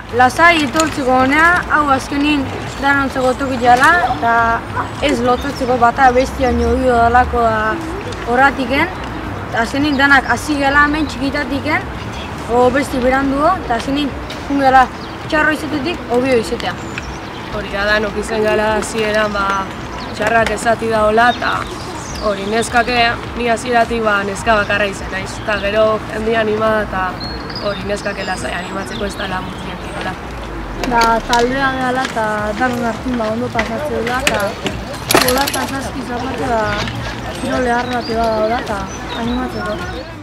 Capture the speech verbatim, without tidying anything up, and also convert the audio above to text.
lasai etortzeko honea, hau azkenin danontzeko toki jala, eta ez lotatzeko bata bestia nioio dalako horratiken. Azkenin danak hasi gela hemen txikitatiken, o besti beranduo, eta azkenin jungela txarro izatetik, obio izatea. Hori da, danok izan gala hasieran ba, txarrak ezati da hola, eta hori neskake, ni hasieratik ba, neska bakarra izan naiz. Eta gero jende anima eta hori neskake lasai animatzeko ez dela mutzien kirola. Da taldea gehala eta danon hartin ba, ondo pasatzea dela, eta gola eta zazki zapate da kirole harra bat eba da eta animatzeko.